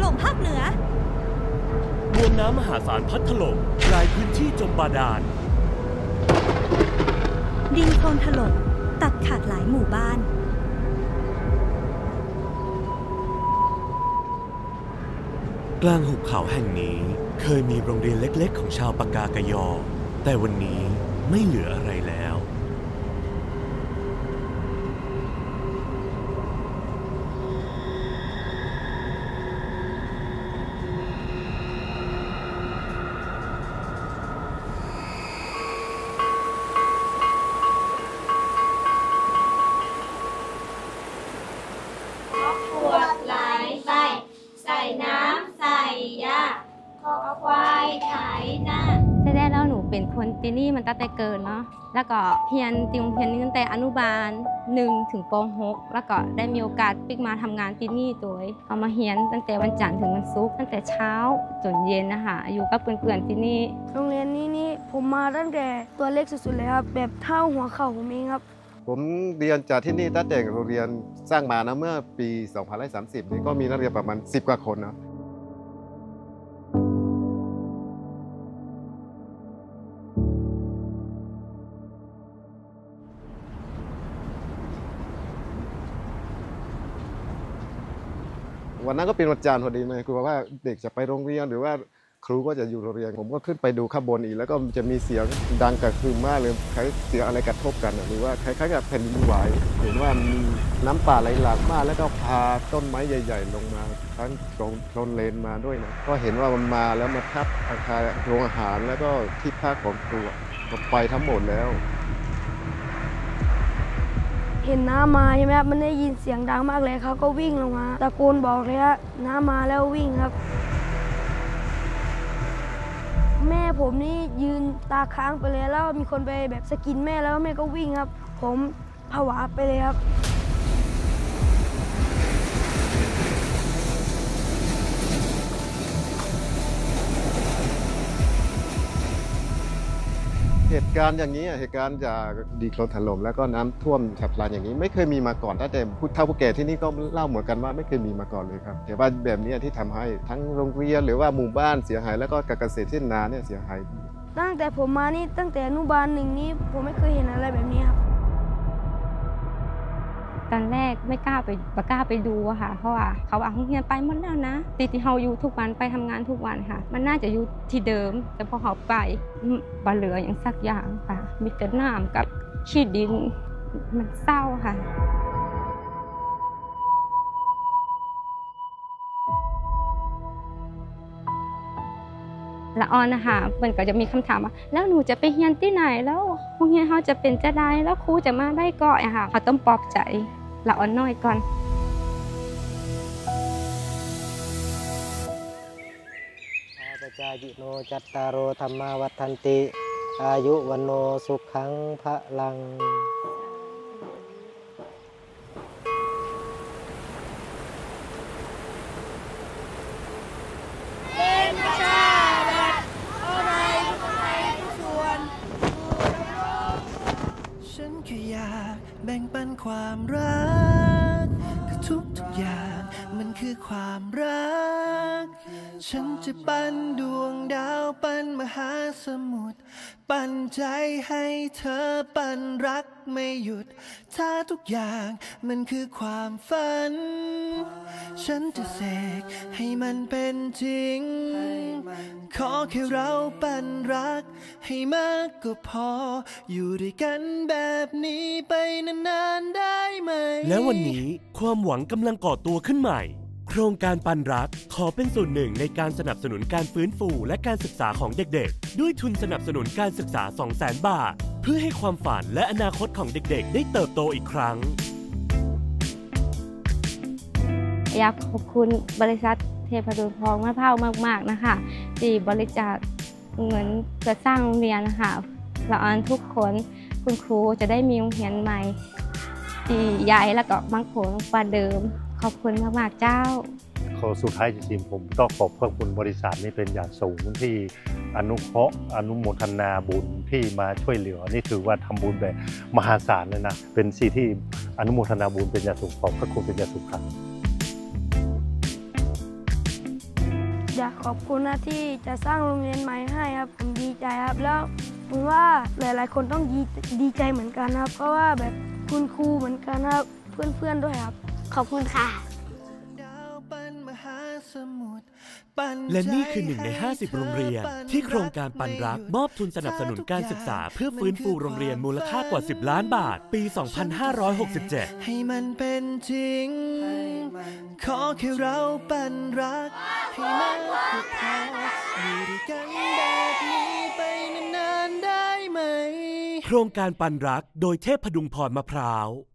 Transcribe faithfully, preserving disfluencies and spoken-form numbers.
ล่มภาคเหนือมวลน้ำมหาศาลพัดถล่มหลายพื้นที่จมบาดาลดินโคลนถล่มตัดขาดหลายหมู่บ้านกลางหุบเขาแห่งนี้เคยมีโรงเรียนเล็กๆของชาวปากากยอแต่วันนี้ไม่เหลืออะไรแล้วเป็นคนที่นี่มันตั้งแต่เกิดเนาะแล้วก็เพียนติวเพียนตั้งแต่อนุบาลหนึ่งถึงป หกแล้วก็ได้มีโอกาสปิกมาทำงานที่นี่ตัวเอามาเฮียนตั้งแต่วันจันทร์ถึงวันศุกร์ตั้งแต่เช้าจนเย็นนะคะอยู่กับเพื่อนๆที่นี่โรงเรียนนี้นี่ผมมาตั้งแต่ตัวเล็กสุดๆเลยครับแบบเท่าหัวเข่าผมเองครับผมเรียนจากที่นี่ตั้งแต่โรงเรียนสร้างมานะเมื่อปีสองพันสามสิบนี่ก็มีนักเรียนประมาณสิบกว่าคนนะวันนั้นก็เป็นวันจันทร์พอดีเลยครูว่าเด็กจะไปโรงเรียนหรือว่าครูก็จะอยู่โรงเรียนผมก็ขึ้นไปดูข้างบนอีกแล้วก็จะมีเสียงดังกระหึ่มมากเลยคล้ายเสียงอะไรกระทบกันหรือว่าคล้ายๆกับแผ่นดินไหวเห็นว่ามีน้ำป่าไหลหลากมากแล้วก็พาต้นไม้ใหญ่ๆลงมาทั้งตรงโซนเลนมาด้วยนะก็เห็นว่ามันมาแล้วมาทับอาคารโรงอาหารแล้วก็ที่พักของครูก็ไปทั้งหมดแล้วเห็นน้ำมาใช่ไหมครับมันได้ยินเสียงดังมากเลยเขาก็วิ่งลงมาตะโกนบอกเลยฮะน้ำมาแล้ววิ่งครับแม่ผมนี่ยืนตาค้างไปเลยแล้วมีคนไปแบบสกินแม่แล้วแม่ก็วิ่งครับผมผวาไปเลยครับเหตุการณ์อย่างนี้เหตุการณ์จากดินโคลนถล่มแล้วก็น้ำท่วมฉับพลันอย่างนี้ไม่เคยมีมาก่อนตั้งแต่ผู้เฒ่าผู้แก่ที่นี่ก็เล่าเหมือนกันว่าไม่เคยมีมาก่อนเลยครับแต่ว่าแบบนี้ที่ทำให้ทั้งโรงเรียนหรือว่าหมู่บ้านเสียหายแล้วก็การเกษตรเช่นนาเนี่ยเสียหายตั้งแต่ผมมานี่ตั้งแต่อนุบาลหนึ่งนี้ผมไม่เคยเห็นอะไรแบบนี้ครับตอนแรกไม่กล้าไปไม่กล้าไปดูอะค่ะเพราะว่าเขาว่าโรงเรียนไปหมดแล้วนะติที่เขาอยู่ทุกวันไปทำงานทุกวันค่ะมันน่าจะอยู่ที่เดิมแต่พอเขาไปบ่เหลืออย่างสักอย่างค่ะมีแต่น้ำกับขี้ดินมันเศร้าค่ะละออนนะคะมันก็จะมีคำถามว่าแล้วหนูจะไปเรียนที่ไหนแล้วโรงเรียนเขาจะเป็นจะได้แล้วครูจะมาได้ก่อนอะค่ะเขาต้องปลอบใจละออนน้อยก่อนอาปจายิโนจัตตารโอธัมมาวัฏันติอายุวันโนสุขังพะลังแบ่งปันความรักทุกทุกอย่างมันคือความรักฉันจะปั่นดวงดาวปั่นมหาสมุทรปั่นใจให้เธอปั่นรักไม่หยุดถ้าทุกอย่างมันคือความฝันฉันจะเสกให้มันเป็นจริงขอแค่เราปั่นรักให้มากก็พออยู่ด้วยกันแบบนี้ไปนานๆได้ไหมและวันนี้ความหวังกำลังก่อตัวขึ้นใหม่โครงการปันรักขอเป็นส่วนหนึ่งในการสนับสนุนการฟื้นฟูและการศึกษาของเด็กๆด้วยทุนสนับสนุนการศึกษา สองแสน บาทเพื่อให้ความฝันและอนาคตของเด็กๆได้เติบโตอีกครั้งอยากขอบคุณบริษัทเทพดุลทองมะพร้าวมากๆนะคะที่บริจาคเงินเพื่อสร้างโรงเรียนนะคะละออนทุกคนคุณครูจะได้มีโรงเรียนใหม่ที่ใหญ่แล้วก็มั่นคงกว่าเดิมขอบคุณมากๆเจ้าขอสุดท้ายจริงๆผมต้องขอบพระคุณบริษัทนี้เป็นอย่างสูงที่อนุเคราะห์อนุโมทนาบุญที่มาช่วยเหลือนี่ถือว่าทำบุญแบบมหาศาลเลยนะเป็นสิ่งที่อนุโมทนาบุญเป็นอย่างสูงขอบพระคุณเป็นอย่างสูงครับอยากขอบคุณนะที่จะสร้างโรงเรียนใหม่ให้ครับผมดีใจครับแล้วผมว่าหลายๆคนต้องดีดีใจเหมือนกันครับเพราะว่าแบบคุณครูเหมือนกันครับเพื่อนๆด้วยครับขอบคุณค่ะและนี่คือหนึ่งในห้าสิบโรงเรียนที่โครงการปันรักมอบทุนสนับสนุนการศึกษาเพื่อฟื้นฟูโรงเรียนมูลค่ากว่าสิบล้านบาทปี สองพันห้าร้อยหกสิบเจ็ดให้มันเป็นจริงขอแค่เราปันรักให้มากกว่าพออยู่ด้วยกันแบบนี้ไปนานๆได้ไหมโครงการปันรักโดยเทพพดุงพรมะพร้าว